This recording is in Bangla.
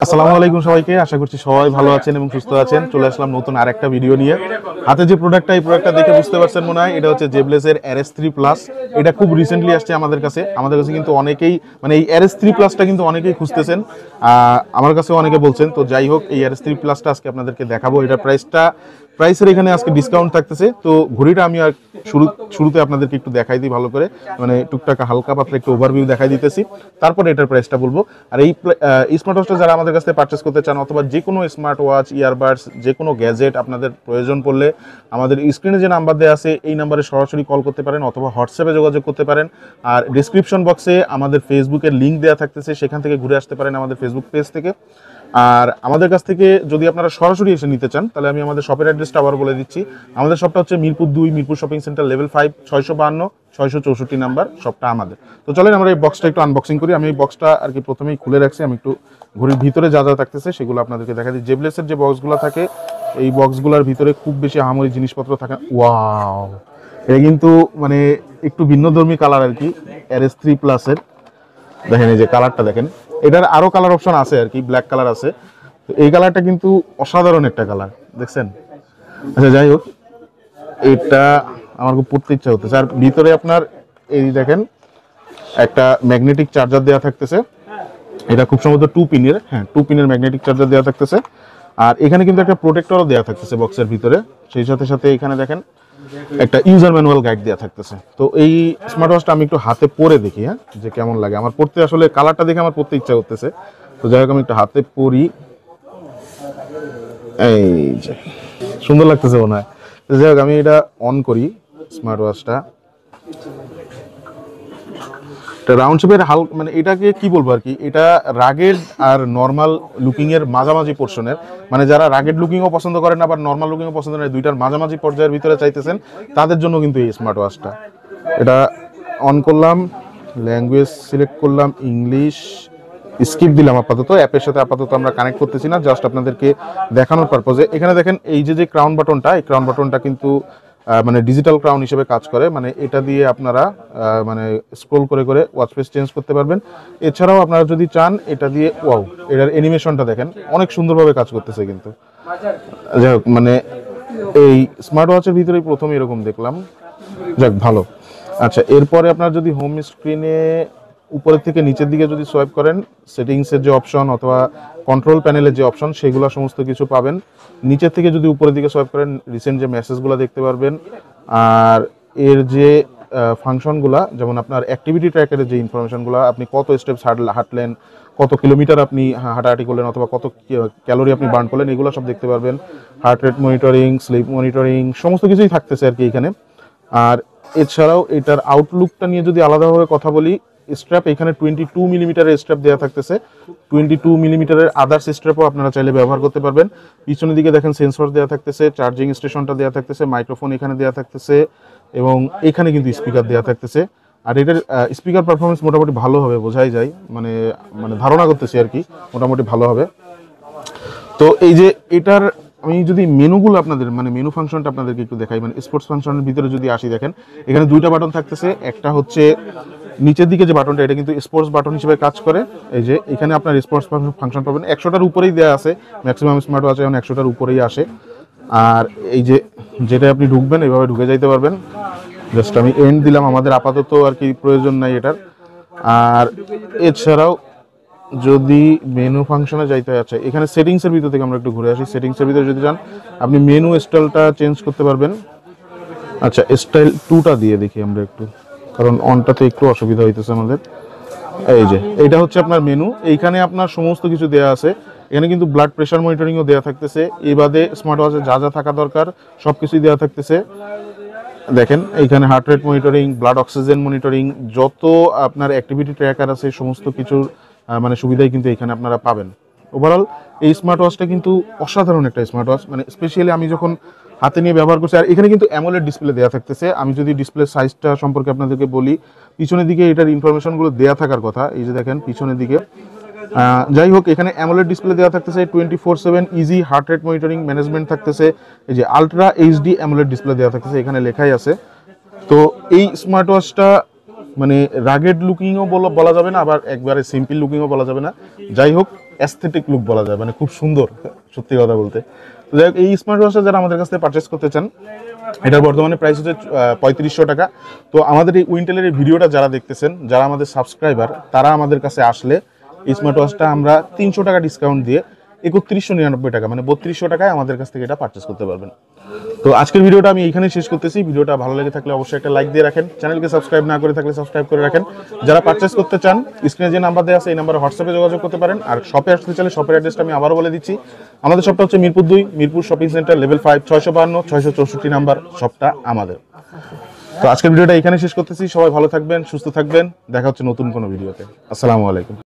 আসসালামু আলাইকুম সবাইকে, আশা করছি সবাই ভালো আছেন এবং সুস্থ আছেন। চলে আসলাম নতুন আরেকটা ভিডিও নিয়ে। হাতে যে প্রোডাক্টটা, এই প্রোডাক্টটা দেখে বুঝতে পারছেন মনে হয় এটা হচ্ছে জেবলেসের RS3 প্লাস। এটা খুব রিসেন্টলি আসছে আমাদের কাছে কিন্তু অনেকেই মানে এই RS3 প্লাসটা কিন্তু অনেকেই খুঁজতেছেন, আমার কাছেও অনেকে বলছেন। তো যাই হোক, এই RS3 প্লাসটা আজকে আপনাদেরকে দেখাবো। এটা প্রাইসের এখানে আজকে ডিসকাউন্ট থাকতেছে। তো ঘড়িটা আমি আর শুরুতে আপনাদেরকে একটু দেখাই দিই ভালো করে, মানে টুকটাক হালকা পাতলা একটু ওভারভিউ দেখাই দিতেছি, তারপরে এটার প্রাইসটা বলবো। আর এই স্মার্ট ওয়াচটা যারা আমাদের কাছ থেকে পারচেস করতে চান, অথবা যে কোনো স্মার্ট ওয়াচ, ইয়ারবাডস, যে কোনো গ্যাজেট আপনাদের প্রয়োজন পড়লে আমাদের স্ক্রিনে যে নাম্বার দেওয়া আছে এই নাম্বারে সরাসরি কল করতে পারেন, অথবা হোয়াটসঅ্যাপে যোগাযোগ করতে পারেন। আর ডিসক্রিপশন বক্সে আমাদের ফেসবুকের লিঙ্ক দেওয়া থাকতেছে, সেখান থেকে ঘুরে আসতে পারেন আমাদের ফেসবুক পেজ থেকে। আর আমাদের কাছ থেকে যদি আপনারা সরাসরি এসে নিতে চান, তাহলে আমি আমাদের শপের অ্যাড্রেসটা আবার বলে দিচ্ছি। আমাদের শপটা হচ্ছে Mirpur 2, Mirpur shopping centre, level 5, 652-664 number শপটা আমাদের। তো চলেন আমরা এই বক্সটা একটু আনবক্সিং করি। আমি এই বক্সটা আর কি প্রথমেই খুলে রাখছি, আমি একটু ঘড়ির ভিতরে যা যা থাকতেছে সেগুলো আপনাদেরকে দেখা দিই। জেবলেসের যে বক্সগুলো থাকে, এই বক্সগুলোর ভিতরে খুব বেশি আহামরি জিনিসপত্র থাকে। ওয়াও, এটা কিন্তু মানে একটু ভিন্নধর্মী কালার আর কি, RS3 প্লাসের। দেখেন এই যে কালারটা দেখেন, এটার আরো কালার অপশন আছে আর কি, ব্ল্যাক কালার আছে। তো এই কালারটা কিন্তু অসাধারণ একটা কালার, দেখছেন? আচ্ছা যাই হোক, এটা আমার খুব পড়তে ইচ্ছা হতেছে। আর ভিতরে আপনার এই দেখেন একটা ম্যাগনেটিক চার্জার দেওয়া থাকতেছে। এটা খুব সম্ভবত 2 পিনের, হ্যাঁ 2 পিনের ম্যাগনেটিক চার্জার দেওয়া থাকতেছে। আর এখানে কিন্তু একটা প্রোটেক্টরও দেওয়া থাকতেছে বক্সের ভিতরে। সেই সাথে সাথে এখানে দেখেন একটা ইউজার ম্যানুয়াল গাইড দেওয়া থাকতেছে। তো এই স্মার্ট ওয়াচটা আমি একটু হাতে পরে দেখি, হ্যাঁ, যে কেমন লাগে। আমার পড়তে আসলে কালারটা দেখে আমার পড়তে ইচ্ছা করতেছে। তো যাই হোক, আমি একটু হাতে পরি। এই যে সুন্দর লাগতেছে মনে হয়। তো যাই হোক, আমি এটা অন করি স্মার্ট ওয়াচটা। রাউন্ড শেপের মানে এটাকে কি বলবো আর কি, এটা রাগেড আর নর্মাল লুকিং এর মাঝামাঝি পোর্শনের, মানে যারা রাগেড লুকিংও পছন্দ করেন আবার নর্মাল লুকিংও পছন্দ করেন, দুইটার মাঝামাঝি পর্যায়ের ভিতরে চাইতেছেন, তাদের জন্য কিন্তু এই স্মার্ট ওয়াচটা। এটা অন করলাম, ল্যাঙ্গুয়েজ সিলেক্ট করলাম ইংলিশ, স্কিপ দিলাম। আপাতত অ্যাপের সাথে আপাতত আমরা কানেক্ট করতেছি না, জাস্ট আপনাদেরকে দেখানোর পারপোজে। এখানে দেখেন এই যে ক্রাউন বাটনটা, এই ক্রাউন বাটনটা কিন্তু মানে ডিজিটাল ক্রাউন হিসেবে কাজ করে। মানে এটা দিয়ে আপনারা মানে স্ক্রল করে করে ওয়াচ ফেস চেঞ্জ করতে পারবেন। এছাড়াও আপনারা যদি চান এটা দিয়ে, ওয়াও, এটার অ্যানিমেশনটা দেখেন অনেক সুন্দরভাবে কাজ করতেছে কিন্তু। যাই হোক, মানে এই স্মার্ট ওয়াচের ভিতরেই প্রথম এরকম দেখলাম। যাক ভালো। আচ্ছা, এরপরে আপনারা যদি হোম স্ক্রিনে উপরের থেকে নিচের দিকে যদি সোয়াইপ করেন, সেটিংসের যে অপশন অথবা কন্ট্রোল প্যানেলের যে অপশন, সেগুলো সমস্ত কিছু পাবেন। নিচের থেকে যদি উপরের দিকে সোয়াইপ করেন, রিসেন্ট যে মেসেজগুলো দেখতে পারবেন। আর এর যে ফাংশনগুলো, যেমন আপনার অ্যাক্টিভিটি ট্র্যাকারের যে ইনফরমেশনগুলো, আপনি কত স্টেপস হাঁটলেন, কত কিলোমিটার আপনি হাঁটাহাঁটি করলেন, অথবা কত ক্যালোরি আপনি বার্ন করলেন, এগুলো সব দেখতে পারবেন। Heart rate monitoring, sleep monitoring, সমস্ত কিছুই থাকতেছে আর কি এখানে। আর এছাড়াও এটার আউটলুকটা নিয়ে যদি আলাদাভাবে কথা বলি, স্ট্র্যাপ এখানে 22 মিলিমিটারের স্ট্র্যাপ দেওয়া থাকতেছে। 22 মিলিমিটারের আদার্স স্ট্র্যাপও আপনারা চাইলে ব্যবহার করতে পারবেন। পিছনের দিকে দেখেন সেন্সর দেওয়া থাকতেছে, চার্জিং স্টেশনটা দেওয়া থাকতেছে, মাইক্রোফোন এখানে দেওয়া থাকতেছে, এবং এখানে কিন্তু স্পিকার দেওয়া থাকতেছে। আর এটার স্পিকার পারফরমেন্স মোটামুটি ভালো হবে, বোঝাই যায়, মানে মানে ধারণা করতেছি আর কি, মোটামুটি ভালো হবে। তো এই যে এটার আমি যদি মেনুগুলো আপনাদের, মানে মেনু ফাংশনটা আপনাদেরকে একটু দেখাই, মানে স্পোর্টস ফাংশনের ভিতরে যদি আসি, দেখেন এখানে দুইটা বাটন থাকতেছে। একটা হচ্ছে নিচের দিকে যে বাটনটা, এটা কিন্তু স্পোর্টস বাটন হিসেবে কাজ করে। এই যে এখানে আপনার স্পোর্টস ফাংশন পাবেন, 100টার উপরেই দেওয়া আছে, ম্যাক্সিমাম স্মার্ট ওয়াচে এখন 100টার উপরেই আসে। আর এই যে যেটা আপনি ঢুকবেন, এইভাবে ঢুকে যাইতে পারবেন। জাস্ট আমি এন্ড দিলাম, আমাদের আপাতত আর কি প্রয়োজন নাই এটার। আর এছাড়াও যদি মেনু ফাংশনে যাইতে আছে, এখানে সেটিংসের ভিতর থেকে আমরা একটু ঘুরে আসি। সেটিংসের ভিতরে যদি যান, আপনি মেনু স্টাইলটা চেঞ্জ করতে পারবেন। আচ্ছা, স্টাইল 2টা দিয়ে দেখি আমরা একটু, কারণ অনটাতে একটু অসুবিধা হইতেছে আমাদের। এই যে এটা হচ্ছে আপনার মেনু, এইখানে আপনার সমস্ত কিছু দেওয়া আছে। এখানে কিন্তু ব্লাড প্রেশার মনিটরিংও দেওয়া থাকতেছে। এই বাদে স্মার্ট ওয়াচে যা যা থাকা দরকার সব কিছুই দেওয়া থাকতেছে। দেখেন এইখানে heart rate monitoring, blood oxygen monitoring, যত আপনার অ্যাক্টিভিটি ট্র্যাকার আছে সমস্ত কিছুর মানে সুবিধাই কিন্তু এখানে আপনারা পাবেন। ওভারঅল এই স্মার্ট ওয়াচটা কিন্তু অসাধারণ একটা স্মার্ট ওয়াচ, মানে স্পেশালি আমি যখন হাতে নিয়ে ব্যবহার করছি। আর এখানে কিন্তু অ্যামোলেড ডিসপ্লে দেওয়া থাকতেছে। আমি যদি ডিসপ্লে সাইজটা সম্পর্কে আপনাদেরকে বলি, পিছনের দিকে এটার ইনফরমেশনগুলো দেওয়া থাকার কথা, এই যে দেখেন পিছনের দিকে। যাই হোক, এখানে অ্যামোলেড ডিসপ্লে দেওয়া থাকতেছে, 24/7 easy heart rate monitoring management থাকতেছে। এই যে আলট্রা এইচডি অ্যামোলেড ডিসপ্লে দেওয়া থাকতেছে, এখানে লেখাই আছে। তো এই স্মার্ট ওয়াচটা মানে রাগেড লুকিংও বলা যাবে না, আবার একবারে সিম্পল লুকিংও বলা যাবে না। যাই হোক, অ্যাস্থেটিক লুক বলা যায়, মানে খুব সুন্দর সত্যি কথা বলতে। তো যাই হোক, এই স্মার্ট ওয়াচটা যারা আমাদের কাছ থেকে পারচেস করতে চান, এটার বর্তমানে প্রাইস হচ্ছে 3500 টাকা। তো আমাদের এই উইন্টেলের এই ভিডিওটা যারা দেখতেছেন, যারা আমাদের সাবস্ক্রাইবার, তারা আমাদের কাছে আসলে এই স্মার্ট ওয়াচটা আমরা 300 টাকা ডিসকাউন্ট দিয়ে 3199 টাকা, মানে 3200 টাকায় আমাদের কাছ থেকে এটা পারচেস করতে পারবেন। তো আজকের ভিডিওটা আমি এইখানে শেষ করতেছি। ভিডিওটা ভালো লেগে থাকলে অবশ্যই একটা লাইক দিয়ে রাখেন, চ্যানেলকে সাবস্ক্রাইব না করে থাকলে সাবস্ক্রাইব করে রাখেন। যারা পারচেস করতে চান, স্ক্রিনে যে নাম্বার দেওয়া আছে এই নাম্বারে হোয়াটসঅ্যাপে যোগাযোগ করতে পারেন। আর শপে আসতে চাইলে শপের অ্যাড্রেসটা আমি আবারও বলে দিচ্ছি। আমাদের শপটা হচ্ছে Mirpur 2, Mirpur shopping centre, level 5, 652 664 number শপটা আমাদের। তো আজকের ভিডিওটা এখানে শেষ করতেছি। সবাই ভালো থাকবেন, সুস্থ থাকবেন, দেখা হচ্ছে নতুন কোনো ভিডিওতে। আসসালামু আলাইকুম।